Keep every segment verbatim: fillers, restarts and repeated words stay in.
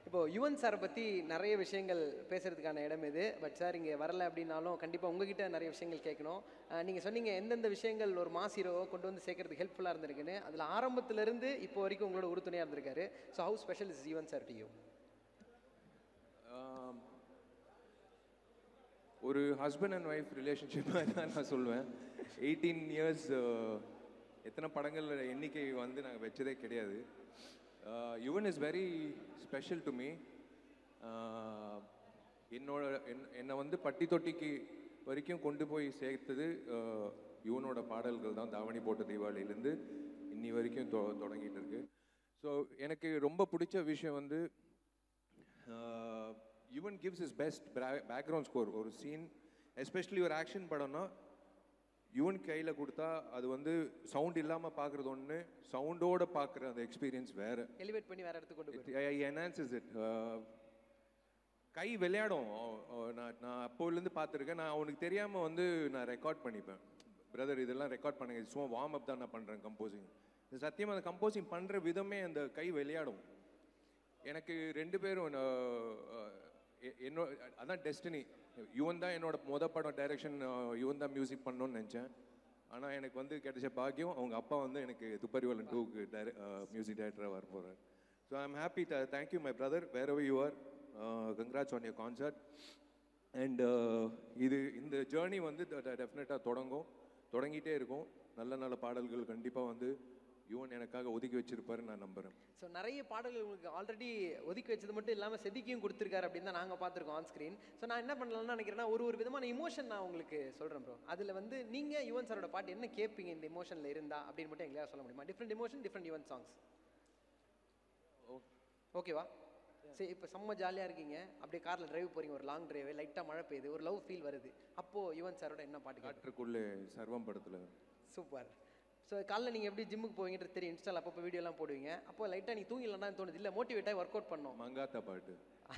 இப்போ யுவன் சாரை பற்றி நிறைய விஷயங்கள் பேசுறதுக்கான இடம் இது. பட் சார் இங்கே வரல அப்படின்னாலும் கண்டிப்பாக உங்ககிட்ட நிறைய விஷயங்கள் கேட்கணும். நீங்கள் சொன்னீங்க எந்தெந்த விஷயங்கள் ஒரு மாஸ் ஹீரோவை கொண்டு வந்து சேர்க்கறதுக்கு ஹெல்ப்ஃபுல்லாக இருந்திருக்குன்னு. அதில் ஆரம்பத்திலிருந்து இப்போ வரைக்கும் உங்களோட உறுதுணையாக இருந்திருக்காரு. So how special is Yuvan sir to you? ஒரு ஹஸ்பண்ட் அண்ட் ஒய்ஃப் ரிலேஷன்ஷிப் தான் நான் சொல்லுவேன். எயிட்டீன் இயர்ஸ் எத்தனை படங்கள் எண்ணிக்கை வந்து நாங்கள் வச்சதே கிடையாது. Yuvan is very special to me. என்னோட என் என்னை வந்து பட்டி தொட்டிக்கு வரைக்கும் கொண்டு போய் சேர்த்தது யுவனோட பாடல்கள் தான். தாவணி போட்ட தீபாவளியிலேருந்து இன்னி வரைக்கும் தொ தொடங்கிட்டு இருக்கு. ஸோ எனக்கு ரொம்ப பிடிச்ச விஷயம் வந்து Yuvan gives is best background score. ஒரு சீன் எஸ்பெஷலி ஒரு ஆக்ஷன் படம்னா யுவன் கையில் கொடுத்தா அது வந்து சவுண்ட் இல்லாமல் பார்க்குறது ஒன்று, சவுண்டோடு பார்க்குற அந்த எக்ஸ்பீரியன்ஸ் வேறு. எலிவேட் பண்ணி வேறு இடத்துக்கு கொண்டு போய் என்ஹான்சஸ் இட். கை விளையாடும். நான் நான் அப்போலேருந்து பார்த்துருக்கேன். நான் அவனுக்கு தெரியாமல் வந்து நான் ரெக்கார்ட் பண்ணிப்பேன். பிரதர் இதெல்லாம் ரெக்கார்ட் பண்ணுங்க, சும்மா வார்ம் அப் தான் நான் பண்ணுறேன் கம்போசிங். சத்தியமாக அந்த கம்போசிங் பண்ணுற விதமே அந்த கை விளையாடும். எனக்கு ரெண்டு பேரும் என்னோட அதான் டெஸ்டினி. யுவன் தான் என்னோட மொத படம் டைரக்ஷன், யுவன் தான் மியூசிக் பண்ணணும்னு நினச்சேன். ஆனால் எனக்கு வந்து கிடைச்ச பாக்கியம் அவங்க அப்பா வந்து எனக்கு துப்பறிவலன் டூக்கு டைர மியூசிக் டைரக்டராக வர போகிறேன். So I am happy. Thank you my brother, wherever you are. Congrats on your concert. And இது இந்த ஜேர்னி வந்து டெஃபினட்டாக தொடங்கும், தொடங்கிட்டே இருக்கும். நல்ல நல்ல பாடல்கள் கண்டிப்பாக வந்து யுவன் எனக்காக ஒதுக்கி வச்சிருப்பாரு நான் நம்புறேன். ஸோ நிறைய பாடல்கள் உங்களுக்கு ஆல்ரெடி ஒதுக்கி வச்சது மட்டும் இல்லாமல் செதுக்கியும் கொடுத்துருக்காரு அப்படின்னு தான் நாங்கள் பார்த்துருக்கோம் ஆன் ஸ்க்ரீன். ஸோ நான் என்ன பண்ணலாம்னு நினைக்கிறேன்னா ஒரு ஒரு விதமான இமோஷன் நான் உங்களுக்கு சொல்கிறேன் ப்ரோ. அதில் வந்து நீங்கள் யுவன் சாரோட பாட்டு என்ன கேட்பீங்க இந்த இமோஷனில் இருந்தா அப்படின்னு மட்டும் எங்களால் சொல்ல முடியுமா? Different emotion, different Yuvan songs. ஓகேவா? சரி, இப்போ செம்ம ஜாலியாக இருக்கீங்க, அப்படியே காரில் டிரைவ் போகிறீங்க, ஒரு லாங் டிரைவ், லைட்டாக மழை பெய்யுது, ஒரு லவ் ஃபீல் வருது. அப்போது யுவன் சாரோட என்ன பாட்டு? காற்றுக்குள்ளே சர்வம் படத்தில். சூப்பர். ஸோ காலைல நீங்கள் எப்படி ஜிம்முக்கு போவீங்கன்றது தெரியும், இன்ஸ்டால் அப்பப்போ வீடியோலாம் போடுவீங்க. அப்போ லைட்டாக நீங்கள் தூங்கிடலாம்னு தோணுது, இல்லை மோட்டிவேட்டாக ஒர்க் அவுட் பண்ணோம். மங்காத்தா பாட்டு.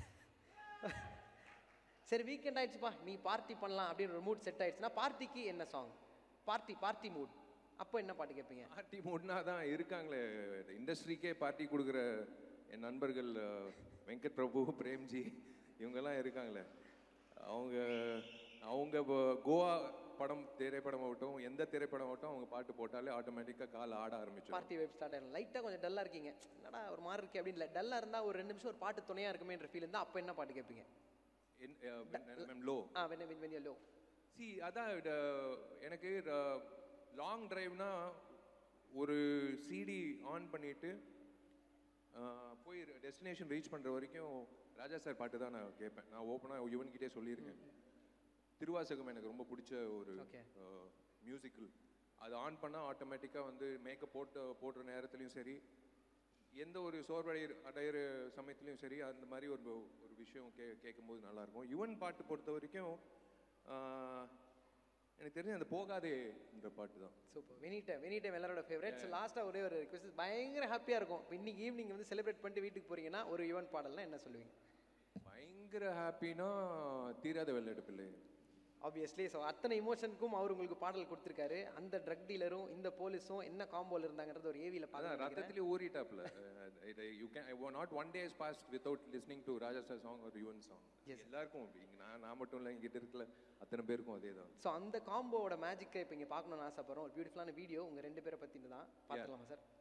சரி வீக்கெண்ட் ஆயிடுச்சுப்பா, நீ பார்ட்டி பண்ணலாம் அப்படின்னு ஒரு மூட் செட் ஆயிடுச்சுன்னா பார்ட்டிக்கு என்ன சாங்? பார்ட்டி பார்ட்டி மூட், அப்போ என்ன பாட்டு கேட்பீங்க? பார்ட்டி மூட்னா தான் இருக்காங்களே இண்டஸ்ட்ரிக்கே பார்ட்டி கொடுக்குற என் நண்பர்கள் வெங்கட் பிரபு, பிரேம்ஜி, இவங்கெல்லாம் இருக்காங்களே. அவங்க அவங்க கோவா படம் திரைப்படம் ஆகட்டும், எந்த திரைப்படம் ஆகட்டும், அவங்க பாட்டு போட்டாலே ஆட்டோமேட்டிக்காக கால் ஆட ஆரம்பிச்சு பார்ட்டி வைப் ஸ்டார்ட் ஆகிடும். லைட்டாக கொஞ்சம் டல்லாக இருக்கீங்க, என்னடா ஒரு மாதிரி இருக்கே அப்படின்னு இல்லை, டல்லாக இருந்தால் ஒரு ரெண்டு நிமிஷம் ஒரு பாட்டு துணையாக இருக்குமேன்ற ஃபீல் இருந்தால் அப்போ என்ன பாட்டு கேட்பீங்க? Low. Ah when when when you low. சி அதான் எனக்கு லாங் டிரைவ்னா ஒரு சிடி ஆன் பண்ணிட்டு போய் டெஸ்டினேஷன் ரீச் பண்ணுற வரைக்கும் ராஜா சார் பாட்டு தான் நான் கேட்பேன். நான் ஓப்பனாக யுவன்கிட்டே சொல்லியிருக்கேன். திருவாசகம் எனக்கு ரொம்ப பிடிச்ச ஒரு மியூசிக்கல். அது ஆன் பண்ணால் ஆட்டோமேட்டிக்காக வந்து மேக்கப் போட்டு போடுற நேரத்துலையும் சரி, எந்த ஒரு சோர்வடை அடையிற சமயத்துலையும் சரி, அந்த மாதிரி ஒரு ஒரு விஷயம் கே கேட்கும்போது நல்லாயிருக்கும். யுவன் பாட்டு பொறுத்த வரைக்கும் எனக்கு தெரிஞ்ச அந்த போகாதே இந்த பாட்டு தான். சூப்பர். வெனிடைம் வெனிடைம் எல்லாரோட ஃபேவரட். ஸோ லாஸ்ட்டாக ஒரே ஒரு ரிக்வெஸ்ட், பயங்கர ஹாப்பியாக இருக்கும் இப்போ இன்னைக்கு ஈவினிங் வந்து செலிப்ரேட் பண்ணிட்டு வீட்டுக்கு போகிறீங்கன்னா ஒரு யுவன் பாடல்னா என்ன சொல்லுவீங்க? பயங்கர ஹாப்பினா தீராத வெள்ளாட்டு பிள்ளை. ஆப்வியஸ்லி. ஸோ அத்தனை இமோஷனுக்கும் அவர் உங்களுக்கு பாடல் கொடுத்துருக்காரு. அந்த ட்ரக் டீலரும் இந்த போலீஸும் என்ன காம்போல இருந்தாங்கிறது ஒரு ஏவியில் பார்த்தா ரத்தத்திலே ஊறிட்டாப்ல. You can I not one days passed without listening to Raja sir song ஒரு யுவன் சாங். எல்லாருக்கும் நான் நான் மட்டும் இல்லை, இங்கிட்ட இருக்கல அத்தனை பேருக்கும் அதே தான். ஸோ அந்த காம்போவோட மேஜிக்கை இப்போ இங்கே பார்க்கணும்னு ஆசைப்படுறோம். ஒரு பியூட்டிஃபுல்லான வீடியோ உங்கள் ரெண்டு பேரை பற்றினு தான் பார்த்துக்கலாமா சார்?